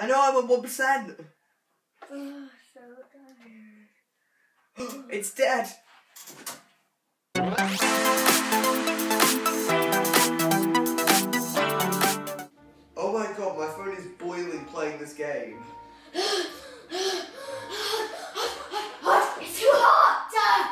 I know I'm on 1%. Oh, so tired. It's dead. Oh my god, my phone is boiling playing this game. It's too hot!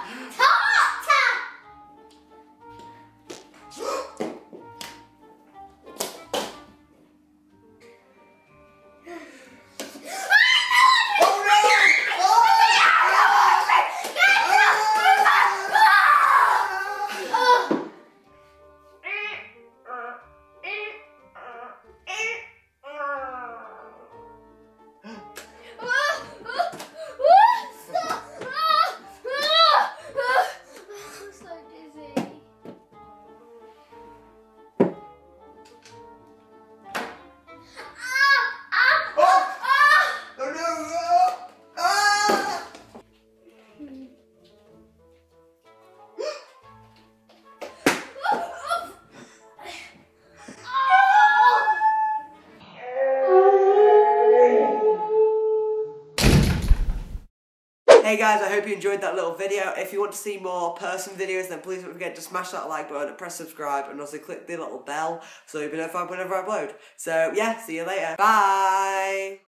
Hey guys, I hope you enjoyed that little video. If you want to see more person videos, then please don't forget to smash that like button and press subscribe, and also click the little bell so you'll be notified whenever I upload. So yeah, see you later. Bye!